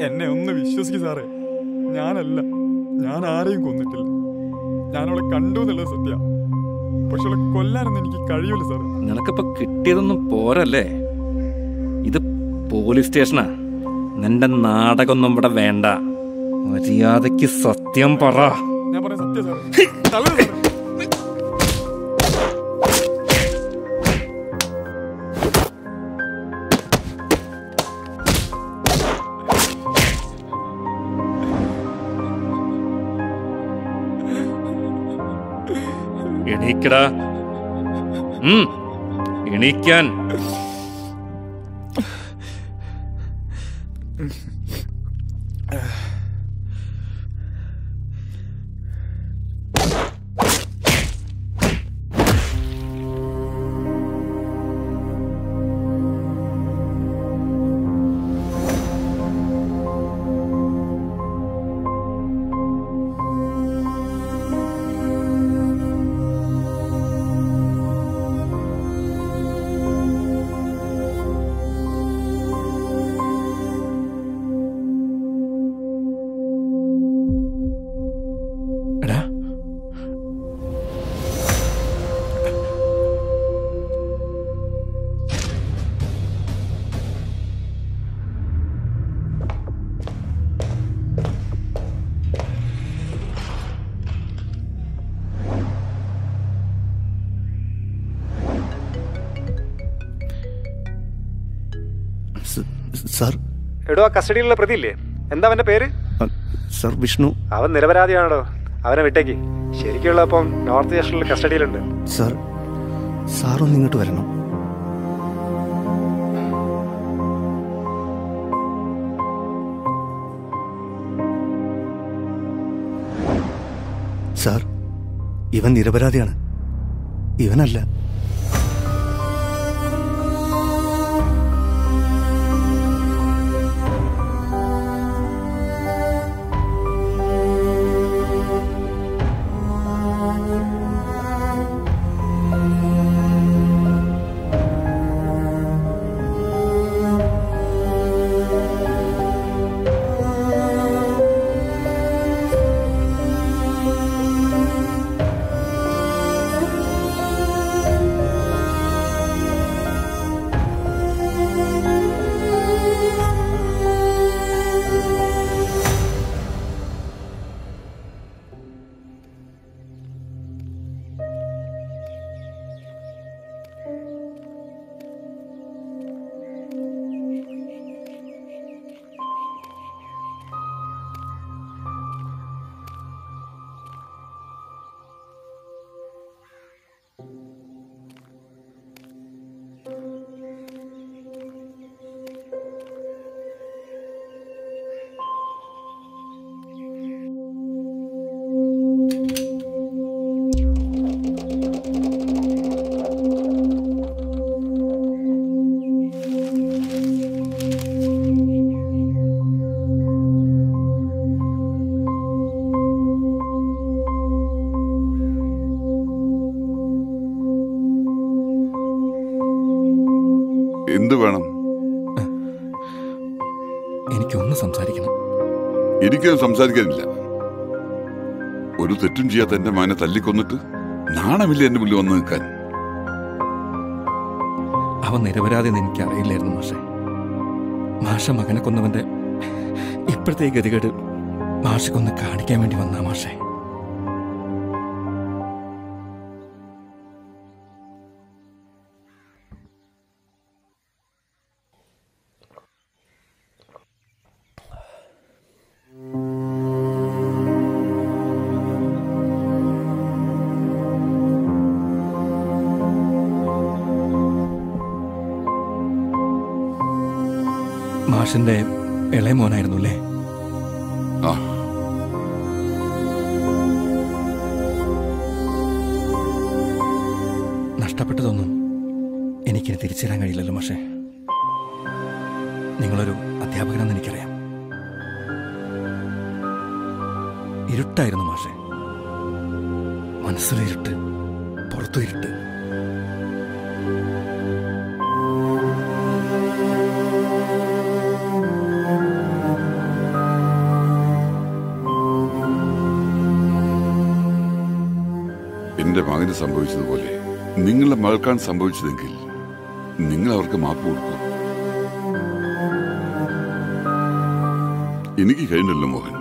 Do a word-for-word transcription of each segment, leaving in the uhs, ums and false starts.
എന്നെ ഒന്ന് വിശ്വസിക്കും സാറേ, ഞാനല്ല, ഞാൻ ആരെയും കൊന്നിട്ടില്ല. ഞാനവളെ കണ്ടു എന്നുള്ളത് സത്യ. പക്ഷെ അവളെ കൊല്ലാനൊന്നും എനിക്ക് കഴിയൂല സാറേ. നിനക്കിപ്പോ കിട്ടിയതൊന്നും പോരല്ലേ? ഇത് പോലീസ് സ്റ്റേഷനാ. നിന്റെ നാടകമൊന്നും ഇവിടെ വേണ്ട. മര്യാദക്ക് സത്യം പറ. ഞാൻ പറയാം സത്യം സാറേ. തല സാറേ. എണീക്കടാ. എണീക്കാൻ. സാർ, എടോ, കസ്റ്റഡിയിലുള്ള പ്രതിയില്ലേ? എന്താ അവന്റെ പേര്? സാർ, വിഷ്ണു. അവൻ നിരപരാധിയാണോ? അവനെ വിട്ടേക്ക്. ശരിക്കുള്ള അപ്പം നോർത്ത് ഈസ്റ്റിലുള്ള കസ്റ്റഡിയിലുണ്ട്. സാർ, സാറൊന്ന് ഇങ്ങോട്ട് വരണം. സാർ, ഇവൻ നിരപരാധിയാണ്. ഇവനല്ല. എന്ത് വേണം? എനിക്കൊന്ന് സംസാരിക്കണം. എനിക്കൊന്നും സംസാരിക്കാനില്ല. ഒരു തെറ്റും ചെയ്യാത്ത എന്റെ മകനെ തല്ലിക്കൊന്നിട്ട് നാണമില്ല എന്റെ മുന്നിൽ വന്ന് നിൽക്കാൻ. അവൻ നിരപരാധിയെന്ന് എനിക്കറിയില്ലായിരുന്നു മാഷെ. മാഷ മകനെ കൊന്നവന്റെ ഇപ്പോഴത്തെ ഗതികേട് മാഷക്കൊന്ന് കാണിക്കാൻ വേണ്ടി വന്നാ മാഷെ. മാഷിന്റെ ഇളയ മോനായിരുന്നു അല്ലേ? നഷ്ടപ്പെട്ടതൊന്നും എനിക്കിനി തിരിച്ചു തരാൻ കഴിയില്ലല്ലോ മാഷെ. നിങ്ങളൊരു അധ്യാപകനാണെന്ന് എനിക്കറിയാം. ഇരുട്ടായിരുന്നു മാഷെ. മനസ്സിലിരുട്ട്, പുറത്തു ഇരുട്ട്. എന്റെ മകന് സംഭവിച്ചതുപോലെ നിങ്ങളുടെ മകൾക്കാണ് സംഭവിച്ചതെങ്കിൽ നിങ്ങൾ അവർക്ക് മാപ്പ് കൊടുക്കും. എനിക്ക് കഴിഞ്ഞല്ലോ മോഹൻ.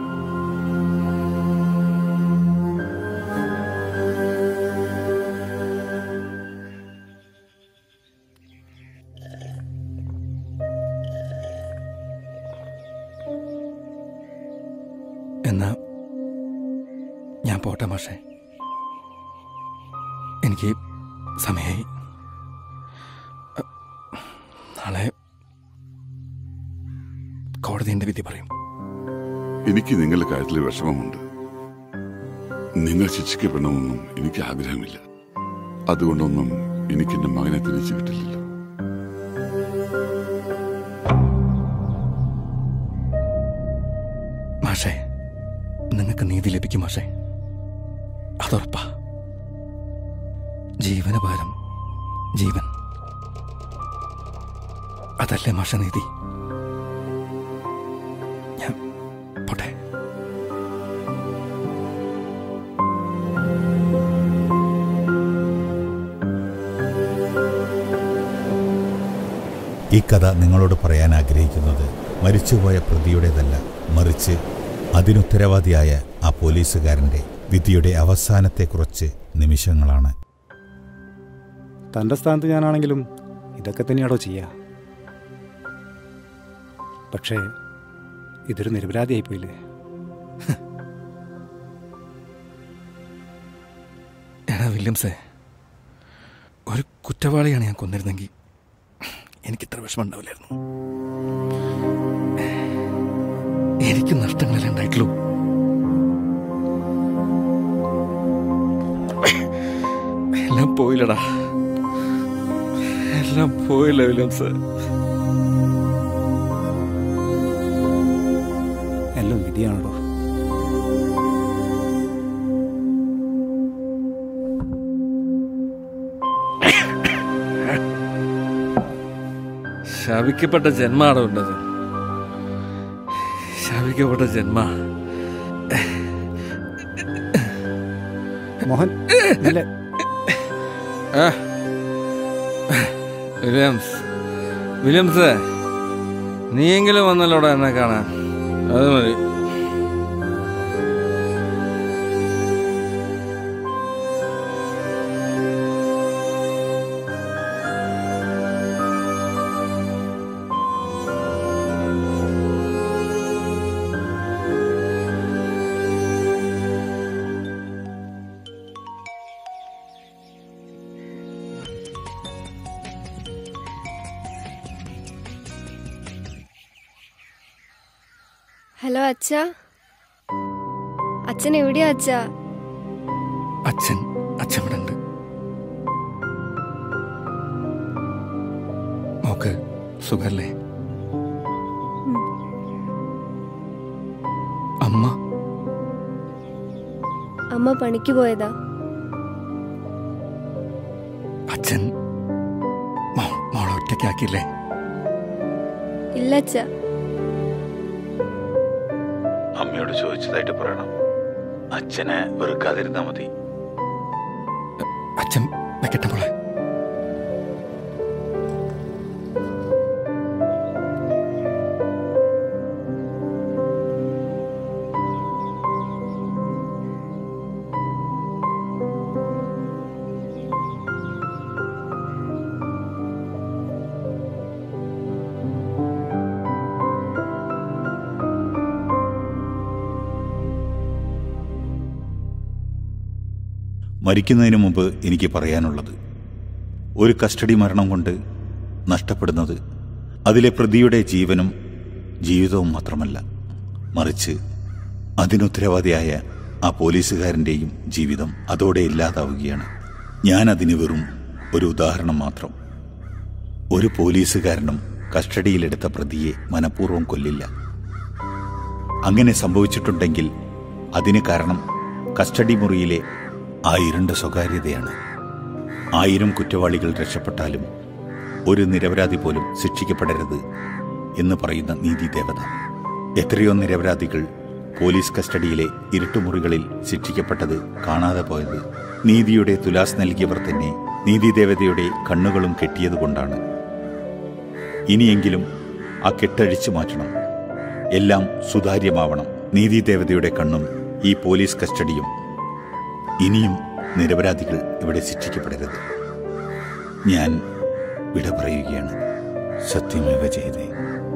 എന്നാ ഞാൻ പോട്ടെ മാഷേ, എനിക്ക് സമയമായി. നാളെ കോടതി എന്റെ വിധി പറയും. എനിക്ക് നിങ്ങളുടെ കാര്യത്തിൽ വിഷമമുണ്ട്. നിങ്ങൾ ശിക്ഷിക്കപ്പെടണമെന്നും എനിക്ക് ആഗ്രഹമില്ല. അതുകൊണ്ടൊന്നും എനിക്ക് എന്റെ മകനെ തിരിച്ചു കിട്ടില്ലല്ലോ. മാഷേ, നിങ്ങൾക്ക് നീതി ലഭിക്കും മാഷേ, അതുറപ്പാ. ജീവന ഭാരം ജീവൻ, അതല്ലേ മാഷ നീതി. ഞാൻ പോട്ടെ. ഈ കഥ നിങ്ങളോട് പറയാൻ ആഗ്രഹിക്കുന്നത് മരിച്ചുപോയ പ്രതിയുടേതല്ല, മറിച്ച് അതിനുത്തരവാദിയായ ആ പോലീസുകാരൻ്റെ വിധിയുടെ അവസാനത്തെ കുറച്ച് നിമിഷങ്ങളാണ്. തൻ്റെ സ്ഥാനത്ത് ഞാനാണെങ്കിലും ഇതൊക്കെ തന്നെയാണോ ചെയ്യുക? പക്ഷേ ഇതൊരു നിരപരാധിയായിപ്പോയില്ലേ? എടാ വില്യംസേ, ഒരു കുറ്റവാളിയാണ് ഞാൻ കൊന്നിരുന്നെങ്കിൽ എനിക്കിത്ര വിഷമം ഉണ്ടാവില്ലായിരുന്നു. എനിക്ക് നഷ്ടങ്ങളല്ലേ ഉണ്ടായിട്ടുള്ളൂ. എല്ലാം പോയില്ലടാ, എല്ലാം പോയില്ല വില്യംസ്. എല്ലാം വിധിയാണല്ലോ. ശാപിക്കപ്പെട്ട ജന്മാണോ ഉണ്ടത്? ശാപിക്കപ്പെട്ട ജന്മ. മോഹൻ വില്യംസ്, വില്യംസ് നീയെങ്കിലും വന്നല്ലോടാ എന്നെ കാണാൻ, അത് മതി. ഹലോ അച്ഛാ, അച്ഛൻ എവിടെയാ അച്ഛാ? അച്ഛൻ അച്ഛൻ ഇവിടെ ഉണ്ട്. മോക്ക് സുഖല്ലേ? അമ്മ അമ്മ പണിക്ക് പോയതാ. അച്ഛൻ മോളെ ഒറ്റയ്ക്കാക്കില്ലേ? ഇല്ല അച്ഛാ. അമ്മയോട് ചോദിച്ചതായിട്ട് പറയണം. അച്ഛനെ വെറുക്കാതിരുന്നാ മതി. അച്ഛൻ വെക്കട്ടെ മോളെ. മരിക്കുന്നതിന് മുമ്പ് എനിക്ക് പറയാനുള്ളത്, ഒരു കസ്റ്റഡി മരണം കൊണ്ട് നഷ്ടപ്പെടുന്നത് അതിലെ പ്രതിയുടെ ജീവനും ജീവിതവും മാത്രമല്ല, മറിച്ച് അതിനുത്തരവാദിയായ ആ പോലീസുകാരൻ്റെയും ജീവിതം അതോടെ ഇല്ലാതാവുകയാണ്. ഞാനതിന് വെറും ഒരു ഉദാഹരണം മാത്രം. ഒരു പോലീസുകാരനും കസ്റ്റഡിയിലെടുത്ത പ്രതിയെ മനഃപൂർവ്വം കൊല്ലില്ല. അങ്ങനെ സംഭവിച്ചിട്ടുണ്ടെങ്കിൽ അതിന് കാരണം കസ്റ്റഡി മുറിയിലെ ആ ഇരുണ്ട സ്വകാര്യതയാണ്. ആയിരം കുറ്റവാളികൾ രക്ഷപ്പെട്ടാലും ഒരു നിരപരാധി പോലും ശിക്ഷിക്കപ്പെടരുത് എന്ന് പറയുന്ന നീതിദേവത. എത്രയോ നിരപരാധികൾ പോലീസ് കസ്റ്റഡിയിലെ ഇരുട്ടുമുറികളിൽ ശിക്ഷിക്കപ്പെട്ടത് കാണാതെ പോയത് നീതിയുടെ തുലാസ് നൽകിയവർ തന്നെ നീതിദേവതയുടെ കണ്ണുകളും കെട്ടിയതുകൊണ്ടാണ്. ഇനിയെങ്കിലും ആ കെട്ടഴിച്ചു മാറ്റണം. എല്ലാം സുതാര്യമാവണം. നീതിദേവതയുടെ കണ്ണും ഈ പോലീസ് കസ്റ്റഡിയും. ഇനിയും നിരപരാധികൾ ഇവിടെ ശിക്ഷിക്കപ്പെടരുത്. ഞാൻ വിട പറയുകയാണ്. സത്യമേവ ജയതേ.